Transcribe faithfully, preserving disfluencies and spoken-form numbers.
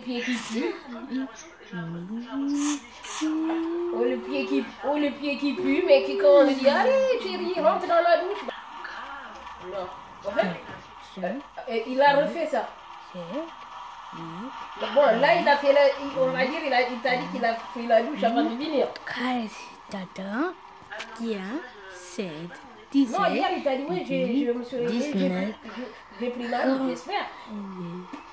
pied qui pue. Oh, le pied qui, oh, le pied qui pue, mais qui quand on lui dit, allez, chérie, rentre dans la douche. Non. Ouais. Et il a refait ça. Bon, là, il a fait la, on va dire, il a, il t'a dit qu'il a fait la douche avant de venir. Tata, Kia, sept, Non, hier, il t'a dit, oui, je me suis réveillé, j'ai pris ma douche, j'espère.